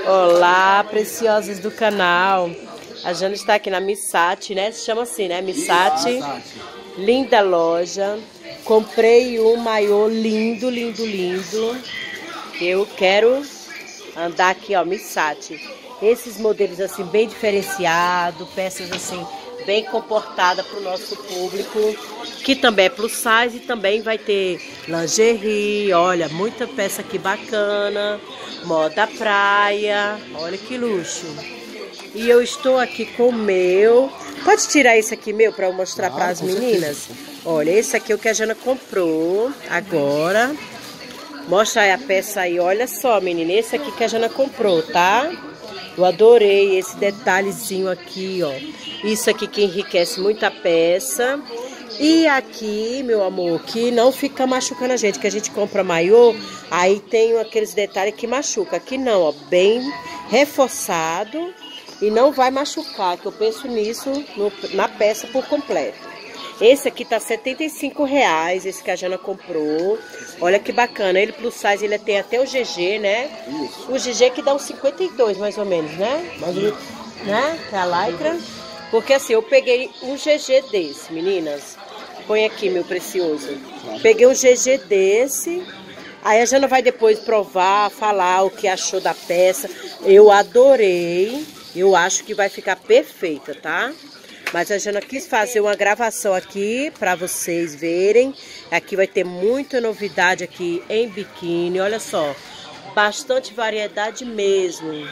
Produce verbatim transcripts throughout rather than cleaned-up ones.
Olá, preciosas do canal. A Jana está aqui na Missati, né? Se chama assim, né? Missati. Linda loja. Comprei um maiô lindo, lindo, lindo. Eu quero andar aqui, ó, Missati. Esses modelos assim, bem diferenciados, peças assim, bem comportadas para o nosso público, que também é plus size e também vai ter lingerie, olha, muita peça aqui bacana, moda praia, olha que luxo. E eu estou aqui com o meu, pode tirar esse aqui meu para eu mostrar para as meninas? Olha, esse aqui é o que a Jana comprou agora, mostra aí a peça aí, olha só menina, esse aqui que a Jana comprou, tá? Eu adorei esse detalhezinho aqui, ó. Isso aqui que enriquece muito a peça. E aqui, meu amor, que não fica machucando a gente, que a gente compra maiô, aí tem aqueles detalhes que machuca. Aqui não, ó, bem reforçado e não vai machucar, que eu penso nisso no, na peça por completo. Esse aqui tá setenta e cinco reais, esse que a Jana comprou. Olha que bacana, ele plus size, ele tem até o G G, né? Isso. O G G que dá uns cinquenta e dois mais ou menos, né? Mais ou menos, né? Que é a lycra. Porque assim, eu peguei um G G desse, meninas. Põe aqui, meu precioso. Peguei um G G desse. Aí a Jana vai depois provar, falar o que achou da peça. Eu adorei. Eu acho que vai ficar perfeita, tá? Mas a Jana quis fazer uma gravação aqui para vocês verem. Aqui vai ter muita novidade aqui em biquíni. Olha só, bastante variedade mesmo.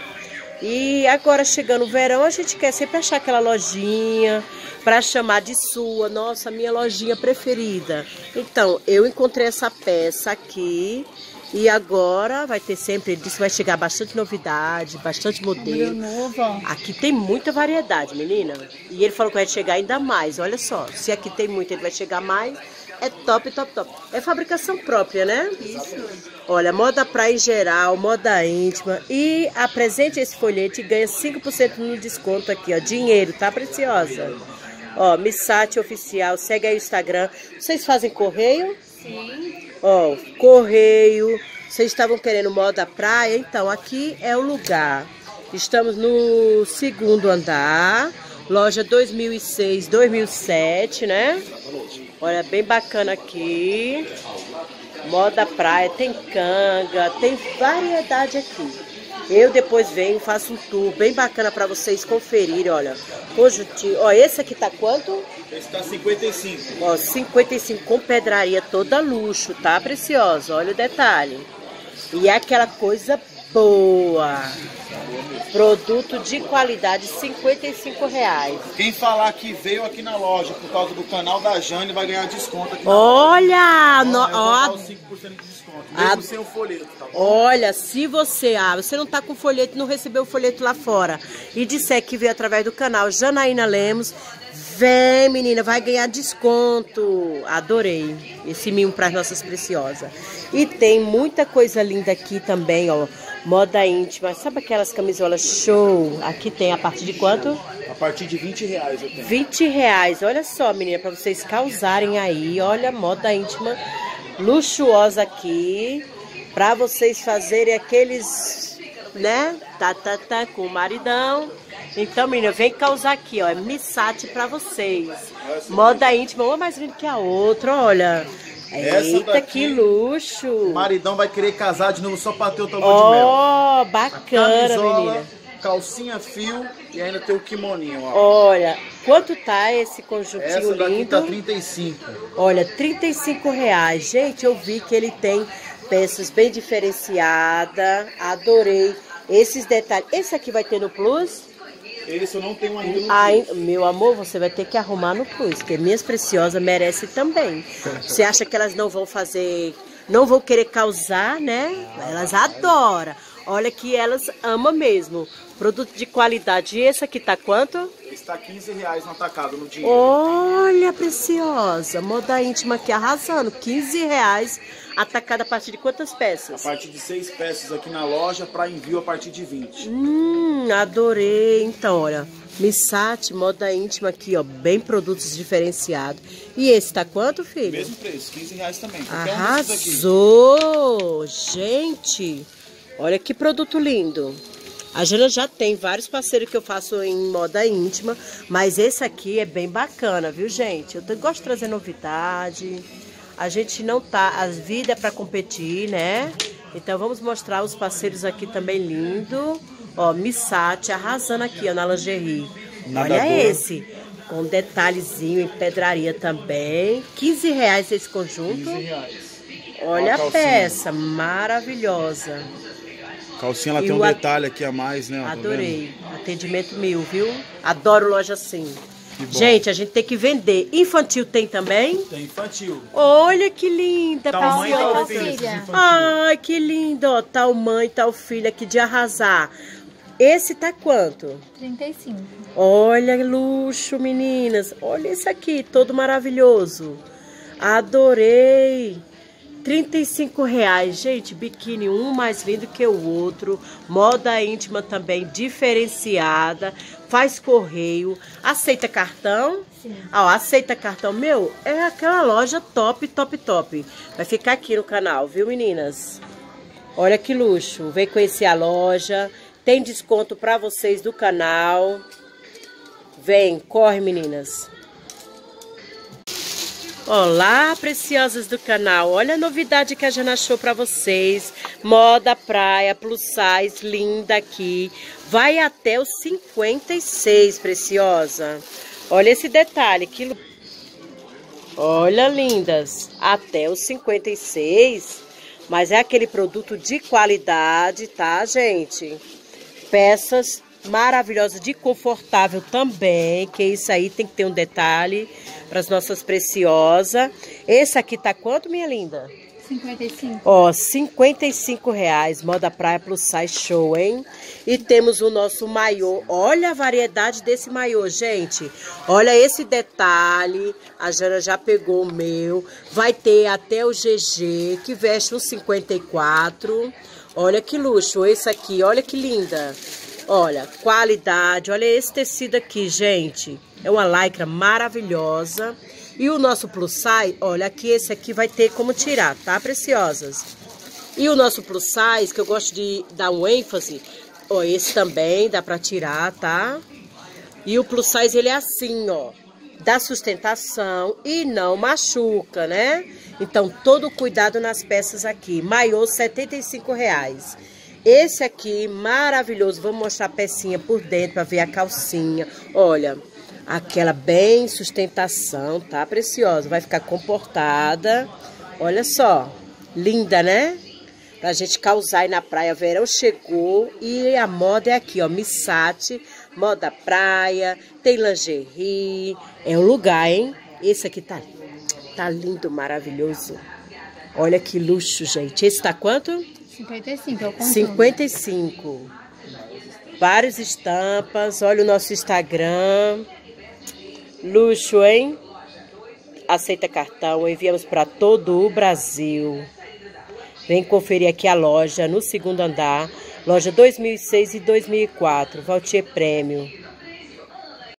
E agora chegando o verão, a gente quer sempre achar aquela lojinha para chamar de sua. Nossa, minha lojinha preferida. Então, eu encontrei essa peça aqui. E agora vai ter sempre, ele disse que vai chegar bastante novidade, bastante modelo. Aqui tem muita variedade, menina. E ele falou que vai chegar ainda mais, olha só. Se aqui tem muito, ele vai chegar mais. É top, top, top. É fabricação própria, né? Isso. Olha, moda praia em geral, moda íntima. E apresente esse folhete e ganha cinco por cento no desconto aqui, ó. Dinheiro, tá, preciosa? Ó, Missati Oficial, segue aí o Instagram. Vocês fazem correio? Sim. Ó, correio, vocês estavam querendo moda praia, então aqui é o lugar. Estamos no segundo andar, loja dois mil e seis, dois mil e sete, né? Olha, bem bacana aqui. Moda praia, tem canga, tem variedade aqui. Eu depois venho, faço um tour bem bacana para vocês conferirem, olha. Conjuntinho. Ó, esse aqui tá quanto? Esse tá cinquenta e cinco. Ó, cinquenta e cinco com pedraria toda luxo, tá, preciosa? Olha o detalhe. E é aquela coisa boa. Produto de qualidade, cinquenta e cinco reais. Quem falar que veio aqui na loja por causa do canal da Jane vai ganhar desconto aqui na Olha! loja. No, ó, cinco por cento de desconto, mesmo a, sem o folheto, tá bom? Olha, se você, ah, você não tá com folheto, não recebeu o folheto lá fora e disser que veio através do canal Janaína Lemos, vem, menina, vai ganhar desconto. Adorei esse mimo para as nossas preciosas. E tem muita coisa linda aqui também, ó. Moda íntima. Sabe aquelas camisolas show? Aqui tem a partir de quanto? A partir de vinte reais eu tenho. vinte reais. Olha só, menina, para vocês causarem aí. Olha, moda íntima luxuosa aqui. Para vocês fazerem aqueles, né? Tá, tá, tá, com o maridão. Então, menina, vem causar aqui, ó. É Missati pra vocês. Moda íntima, uma mais linda que a outra, olha. Eita, daqui, que luxo. O maridão vai querer casar de novo só pra ter o tambor oh, de mel. Ó, bacana, camisola, menina. Calcinha fio e ainda tem o kimoninho, ó. Olha, quanto tá esse conjuntinho Essa daqui lindo? tá trinta e cinco. Olha, trinta e cinco reais. Gente, eu vi que ele tem peças bem diferenciadas. Adorei esses detalhes. Esse aqui vai ter no Plus? Esse eu não tenho ainda no Ai, Plus. meu amor, você vai ter que arrumar no Plus, porque minhas preciosas merecem também. Você acha que elas não vão fazer, não vão querer causar, né? Elas adoram. Olha que elas amam mesmo. Produto de qualidade. E esse aqui tá quanto? Esse tá quinze reais no atacado, no dinheiro. Olha, preciosa. Moda íntima aqui arrasando. quinze reais. Atacada a partir de quantas peças? A partir de seis peças aqui na loja, para envio a partir de vinte. Hum, adorei. Então, olha, Missati, moda íntima aqui, ó, bem produtos diferenciados. E esse tá quanto, filho? Mesmo preço, quinze reais também. Arrasou! Gente, olha que produto lindo. A Jana já tem vários parceiros que eu faço em moda íntima, mas esse aqui é bem bacana, viu, gente? Eu gosto de trazer novidade. A gente não tá... As vidas é pra competir, né? Então vamos mostrar os parceiros aqui também lindo. Ó, Missati arrasando aqui, ó, na lingerie. Olha esse, com detalhezinho em pedraria também. quinze reais esse conjunto. quinze reais. Olha a, a peça, maravilhosa. Calcinha, ela e tem um detalhe aqui a mais, né? Adorei. Atendimento mil, viu? Adoro loja assim. Gente, a gente tem que vender. Infantil tem também? Tem infantil. Olha que linda, tamanho tal filha. Ai, que lindo, ó. Tal mãe, tal filha aqui de arrasar. Esse tá quanto? trinta e cinco. Olha, luxo, meninas. Olha esse aqui, todo maravilhoso. Adorei. trinta e cinco reais, gente, biquíni um mais lindo que o outro, moda íntima também diferenciada, faz correio, aceita cartão? Sim. Ah, ó, aceita cartão, meu, é aquela loja top, top, top, vai ficar aqui no canal, viu meninas? Olha que luxo, vem conhecer a loja, tem desconto pra vocês do canal, vem, corre meninas. Olá, preciosas do canal. Olha a novidade que a Jana achou pra vocês. Moda praia, plus size, linda aqui. Vai até os cinquenta e seis, preciosa. Olha esse detalhe. Que... Olha, lindas. Até os cinquenta e seis. Mas é aquele produto de qualidade, tá, gente? Peças maravilhosas, de confortável também. Que isso aí tem que ter um detalhe para as nossas preciosas. Esse aqui tá quanto, minha linda? cinquenta e cinco. Ó, cinquenta e cinco reais. Moda praia plus size show, hein? E temos o nosso maiô. Olha a variedade desse maiô, gente. Olha esse detalhe. A Jana já pegou o meu. Vai ter até o G G, que veste um cinquenta e quatro. Olha que luxo. Esse aqui, olha que linda. Olha, qualidade. Olha esse tecido aqui, gente. É uma lycra maravilhosa. E o nosso plus size, olha, aqui esse aqui vai ter como tirar, tá, preciosas? E o nosso plus size, que eu gosto de dar um ênfase, ó, esse também dá pra tirar, tá? E o plus size, ele é assim, ó, dá sustentação e não machuca, né? Então, todo cuidado nas peças aqui. Maiô, setenta e cinco reais. Esse aqui, maravilhoso. Vou mostrar a pecinha por dentro pra ver a calcinha. Olha, aquela bem sustentação, tá, preciosa? Vai ficar comportada. Olha só, linda, né? Pra gente causar aí na praia. Verão chegou e a moda é aqui, ó, Missati, moda praia, tem lingerie. É um lugar, hein? Esse aqui tá, tá lindo, maravilhoso. Olha que luxo, gente. Esse tá quanto? cinquenta e cinco, eu conto. cinquenta e cinco. Várias estampas. Olha o nosso Instagram. Luxo, hein? Aceita cartão. Enviamos para todo o Brasil. Vem conferir aqui a loja no segundo andar. Loja dois mil e seis e dois mil e quatro. Valtier Prêmio.